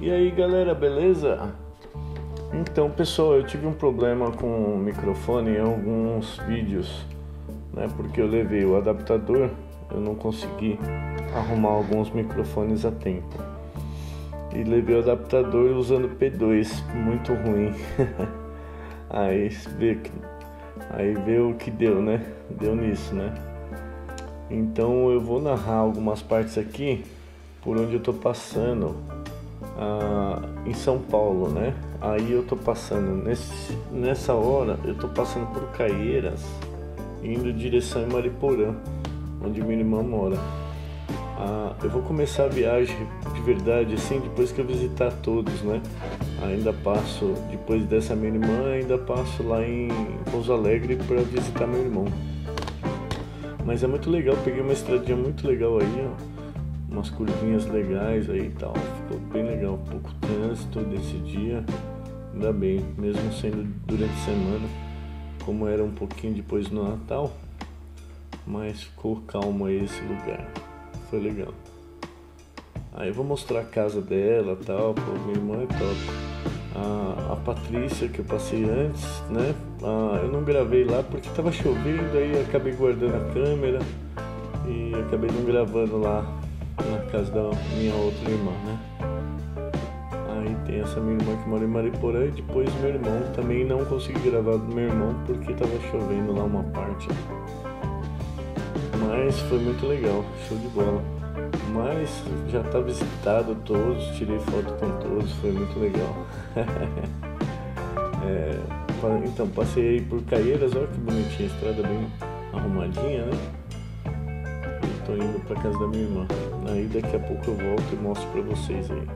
E aí galera, beleza? Então pessoal, eu tive um problema com o microfone em alguns vídeos, né? Porque eu levei o adaptador, eu não consegui arrumar alguns microfones a tempo. E levei o adaptador usando P2, muito ruim. Aí vê o que deu, né? Deu nisso, né? Então eu vou narrar algumas partes aqui por onde eu tô passando em São Paulo, né? Aí eu tô passando nessa hora eu tô passando por Caieiras, indo em direção a Mariporã, onde minha irmã mora. Eu vou começar a viagem de verdade assim depois que eu visitar todos, né? Ainda passo, depois dessa minha irmã, ainda passo lá em Pouso Alegre para visitar meu irmão. Mas é muito legal, peguei uma estradinha muito legal aí, ó, umas curvinhas legais aí e tal, ficou bem legal, pouco trânsito desse dia, ainda bem, mesmo sendo durante a semana, como era um pouquinho depois do Natal, mas ficou calmo aí esse lugar, foi legal. Aí eu vou mostrar a casa dela e tal, pô, minha irmã é top. A Patrícia, que eu passei antes, né? Eu não gravei lá porque tava chovendo, aí acabei guardando a câmera e acabei não gravando lá na casa da minha outra irmã, né? Aí tem essa minha irmã que mora em Mariporã e depois meu irmão. Também não consegui gravar do meu irmão porque tava chovendo lá uma parte. Mas foi muito legal, show de bola. Mas já tá visitado todos, tirei foto com todos, foi muito legal. Então passei aí por Caieiras, olha que bonitinha, a estrada bem arrumadinha, né? E tô indo pra casa da minha irmã. Aí daqui a pouco eu volto e mostro pra vocês aí.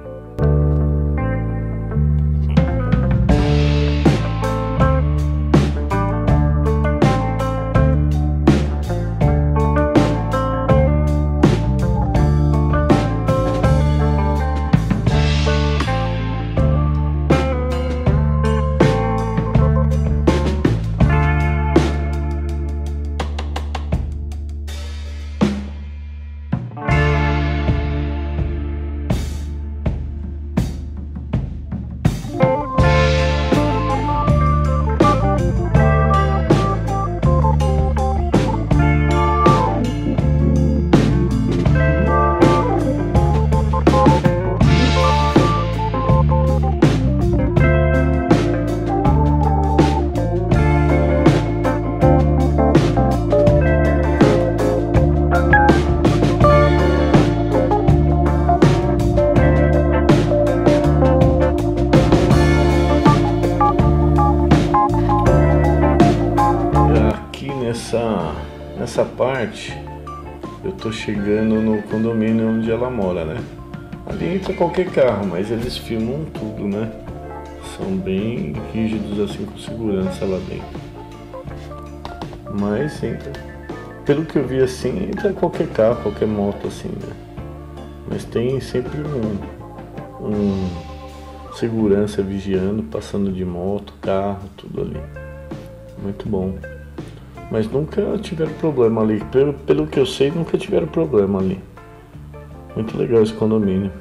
Nessa parte eu tô chegando no condomínio onde ela mora, né? Ali entra qualquer carro, mas eles filmam tudo, né? São bem rígidos assim com segurança lá dentro. Mas entra, pelo que eu vi assim, entra qualquer carro, qualquer moto assim, né? Mas tem sempre um segurança vigiando, passando de moto, carro, tudo ali. Muito bom. Mas nunca tiveram problema ali. Pelo que eu sei, nunca tiveram problema ali. Muito legal esse condomínio.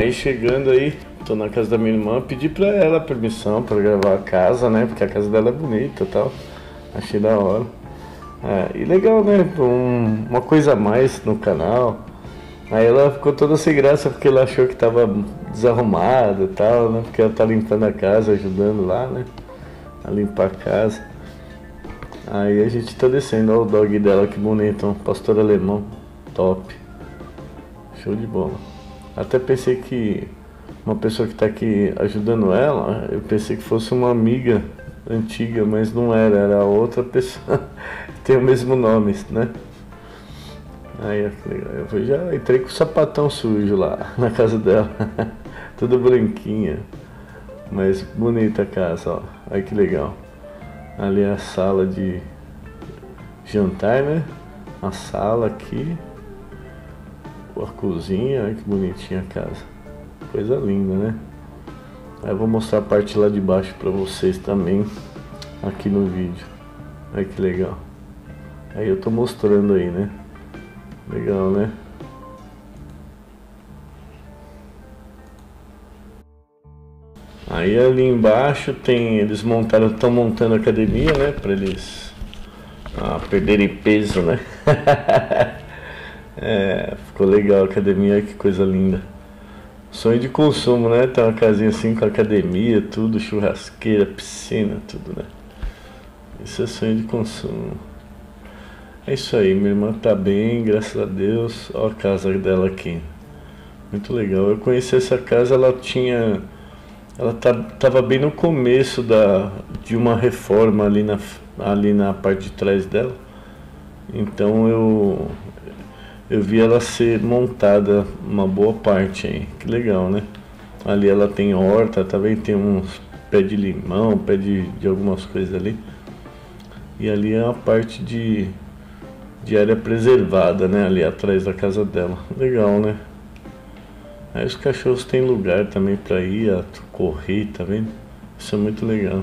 aí chegando aí, tô na casa da minha irmã, pedi pra ela permissão pra gravar a casa, né? Porque a casa dela é bonita e tal. Achei da hora. E legal, né? Uma coisa a mais no canal. Aí ela ficou toda sem graça porque ela achou que tava desarrumada e tal, né? Porque ela tá limpando a casa, ajudando lá, né? A limpar a casa. Aí a gente tá descendo, olha o dog dela, que bonito, um pastor alemão, top. Show de bola. Até pensei que uma pessoa que tá aqui ajudando ela, eu pensei que fosse uma amiga antiga, mas não era, era outra pessoa. Tem o mesmo nome, né? Aí eu já entrei com o sapatão sujo lá na casa dela. Tudo branquinha. Mas bonita a casa, ó. Olha que legal. Ali é a sala de jantar, né? A sala aqui. A cozinha, olha que bonitinha a casa. Coisa linda, né? Aí eu vou mostrar a parte lá de baixo pra vocês também. Aqui no vídeo. Olha que legal. Aí eu tô mostrando aí, né? Legal, né? Aí ali embaixo tem, eles montaram, estão montando academia, né? Para eles perderem peso, né? Ficou legal a academia, que coisa linda. Sonho de consumo, né? Tem uma casinha assim com academia, tudo, churrasqueira, piscina, tudo, né? Isso é sonho de consumo. É isso aí, minha irmã tá bem, graças a Deus. Olha a casa dela aqui. Muito legal. Eu conheci essa casa, ela tava bem no começo de uma reforma ali na parte de trás dela. Então eu vi ela ser montada uma boa parte aí. Que legal, né? Ali ela tem horta, também tem uns pé de limão, pé de algumas coisas ali. E ali é a parte de área preservada, né? Ali atrás da casa dela. Legal, né? Aí os cachorros têm lugar também pra ir, correr, tá vendo? Isso é muito legal.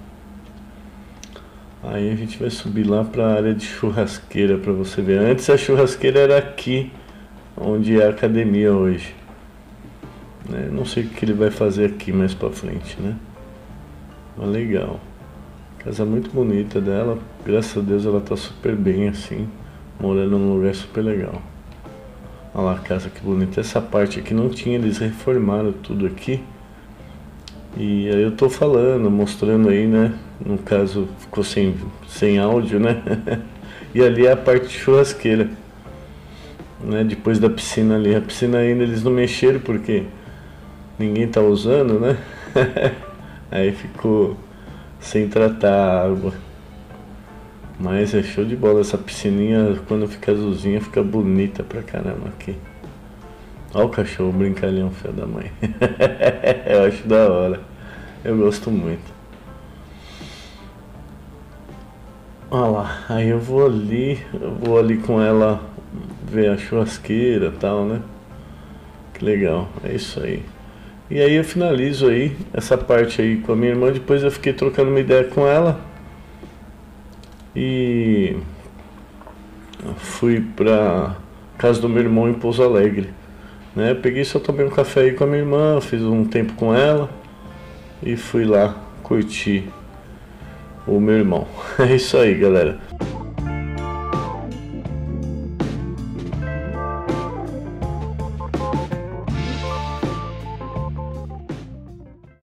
Aí a gente vai subir lá pra área de churrasqueira pra você ver. Antes a churrasqueira era aqui, onde é a academia hoje. Né? Não sei o que ele vai fazer aqui mais pra frente, né? Mas legal. Casa muito bonita dela. Graças a Deus ela tá super bem assim. Morando num lugar super legal. Olha lá a casa, que bonita. Essa parte aqui não tinha, eles reformaram tudo aqui. E aí eu tô falando, mostrando aí, né? No caso ficou sem áudio, né? E ali é a parte de churrasqueira, né? Depois da piscina ali. A piscina ainda eles não mexeram porque ninguém tá usando, né? Aí ficou sem tratar a água. Mas é show de bola, essa piscininha quando fica azulzinha fica bonita pra caramba aqui. Olha o cachorro brincalhão, filho da mãe. Eu acho da hora. Eu gosto muito. Olha lá, aí eu vou ali com ela ver a churrasqueira e tal, né? Que legal, é isso aí. E aí eu finalizo aí essa parte aí com a minha irmã, depois eu fiquei trocando uma ideia com ela. E fui pra casa do meu irmão em Pouso Alegre, né? Peguei, só tomei um café aí com a minha irmã, fiz um tempo com ela e fui lá curtir o meu irmão. É isso aí, galera.